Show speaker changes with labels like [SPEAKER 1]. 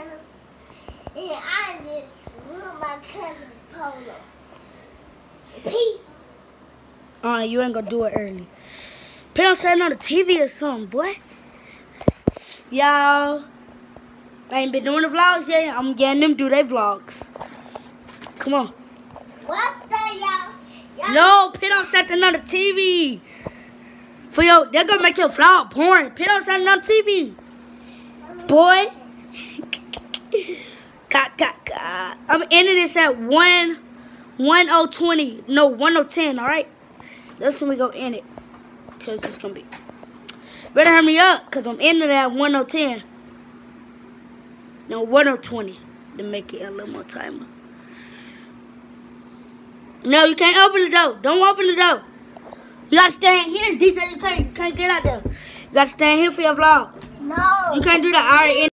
[SPEAKER 1] channel. And I just ruined my cousin Polo. Peace.
[SPEAKER 2] You ain't gonna do it early. Put on something on the TV or something, boy. Y'all, I ain't been doing the vlogs yet. I'm getting them do their vlogs. Come on.
[SPEAKER 1] What's that, y'all?
[SPEAKER 2] No, put on something on the TV. They're gonna make your vlog boring. Put on something on the TV. Boy. I'm ending this at 10:20. No, 10:10, alright? That's when we go end it. Because it's gonna be. Better hurry up, because I'm ending it at 10:10. No, 10:20 to make it a little more timer. No, you can't open the door. Don't open the door. You gotta stand here, DJ. You can't get out there. You gotta stand here for your vlog.
[SPEAKER 1] No.
[SPEAKER 2] You can't do that. All right.